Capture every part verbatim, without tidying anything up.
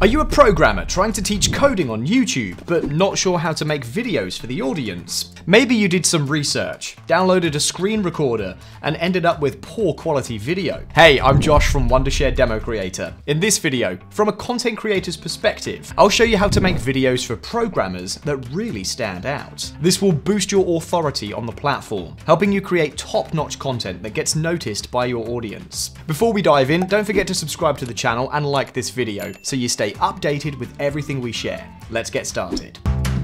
Are you a programmer trying to teach coding on YouTube, but not sure how to make videos for the audience? Maybe you did some research, downloaded a screen recorder, and ended up with poor quality video. Hey, I'm Josh from Wondershare DemoCreator. In this video, from a content creator's perspective, I'll show you how to make videos for programmers that really stand out. This will boost your authority on the platform, helping you create top-notch content that gets noticed by your audience. Before we dive in, don't forget to subscribe to the channel and like this video so you stay updated with everything we share. Let's get started.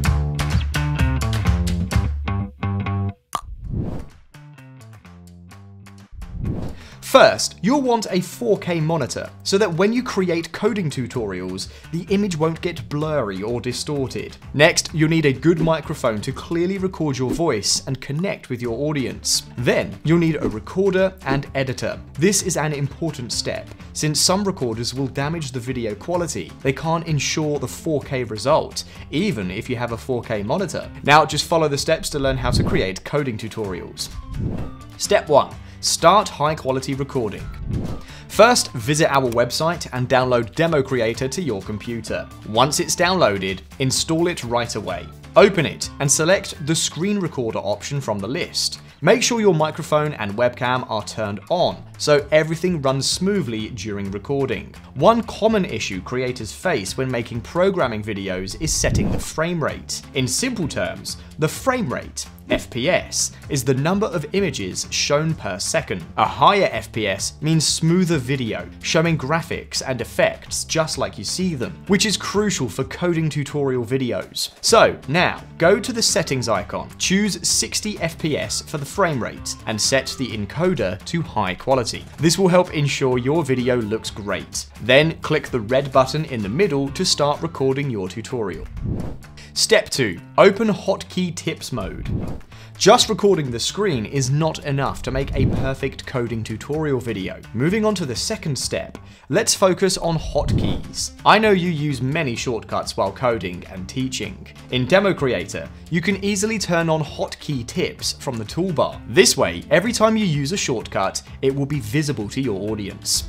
First, you'll want a four K monitor so that when you create coding tutorials, the image won't get blurry or distorted. Next, you'll need a good microphone to clearly record your voice and connect with your audience. Then, you'll need a recorder and editor. This is an important step, since some recorders will damage the video quality. They can't ensure the four K result, even if you have a four K monitor. Now, just follow the steps to learn how to create coding tutorials. Step one. Start high-quality recording. First, visit our website and download DemoCreator to your computer. Once it's downloaded, install it right away. Open it and select the screen recorder option from the list. Make sure your microphone and webcam are turned on, so everything runs smoothly during recording. One common issue creators face when making programming videos is setting the frame rate. In simple terms, the frame rate, F P S, is the number of images shown per second. A higher F P S means smoother video, showing graphics and effects just like you see them, which is crucial for coding tutorial videos. So now, go to the settings icon, choose sixty F P S for the frame rate, and set the encoder to high quality. This will help ensure your video looks great. Then click the red button in the middle to start recording your tutorial. Step two. Open hotkey tips mode. Just recording the screen is not enough to make a perfect coding tutorial video. Moving on to the second step, let's focus on hotkeys. I know you use many shortcuts while coding and teaching. In DemoCreator, you can easily turn on hotkey tips from the toolbar. This way, every time you use a shortcut, it will be visible to your audience.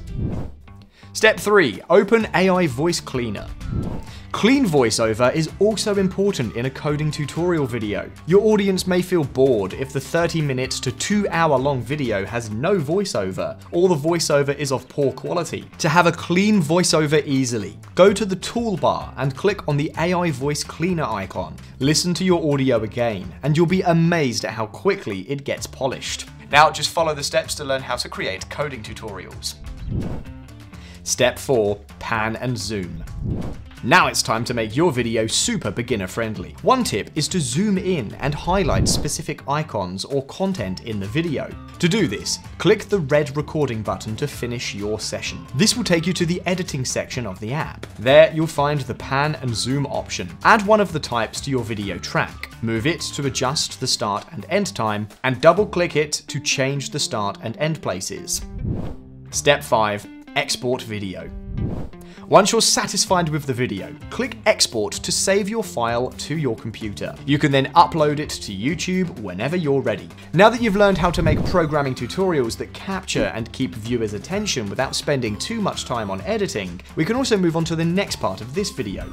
Step three. Open A I Voice Cleaner. Clean voiceover is also important in a coding tutorial video. Your audience may feel bored if the thirty minutes to two hour long video has no voiceover, or the voiceover is of poor quality. To have a clean voiceover easily, go to the toolbar and click on the A I Voice Cleaner icon. Listen to your audio again, and you'll be amazed at how quickly it gets polished. Now just follow the steps to learn how to create coding tutorials. Step four. Pan and zoom. Now it's time to make your video super beginner friendly. One tip is to zoom in and highlight specific icons or content in the video. To do this, click the red recording button to finish your session. This will take you to the editing section of the app. There you'll find the pan and zoom option. Add one of the types to your video track. Move it to adjust the start and end time, and double click it to change the start and end places. Step five. Export video. Once you're satisfied with the video, click Export to save your file to your computer. You can then upload it to YouTube whenever you're ready. Now that you've learned how to make programming tutorials that capture and keep viewers' attention without spending too much time on editing, we can also move on to the next part of this video.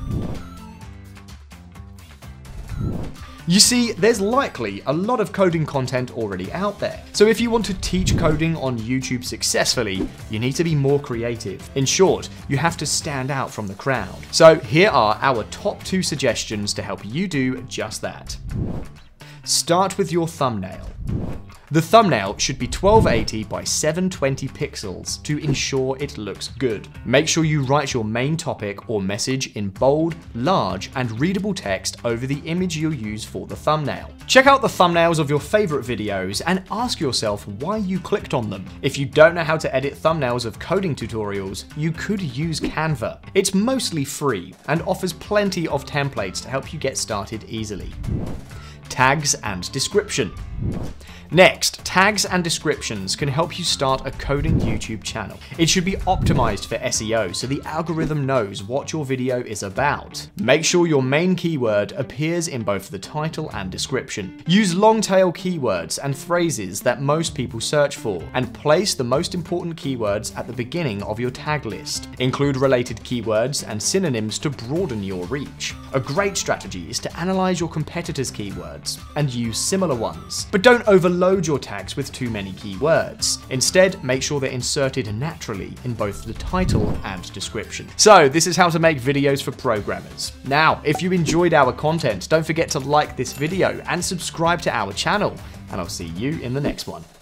You see, there's likely a lot of coding content already out there. So if you want to teach coding on YouTube successfully, you need to be more creative. In short, you have to stand out from the crowd. So here are our top two suggestions to help you do just that. Start with your thumbnail. The thumbnail should be twelve eighty by seven twenty pixels to ensure it looks good. Make sure you write your main topic or message in bold, large, and readable text over the image you'll use for the thumbnail. Check out the thumbnails of your favorite videos and ask yourself why you clicked on them. If you don't know how to edit thumbnails of coding tutorials, you could use Canva. It's mostly free and offers plenty of templates to help you get started easily. Tags and description. Next, tags and descriptions can help you start a coding YouTube channel. It should be optimized for S E O so the algorithm knows what your video is about. Make sure your main keyword appears in both the title and description. Use long tail keywords and phrases that most people search for, and place the most important keywords at the beginning of your tag list. Include related keywords and synonyms to broaden your reach. A great strategy is to analyze your competitors' keywords and use similar ones, but don't overload your tags with too many keywords. Instead, make sure they're inserted naturally in both the title and description. So this is how to make videos for programmers. Now, if you enjoyed our content, don't forget to like this video and subscribe to our channel, and I'll see you in the next one.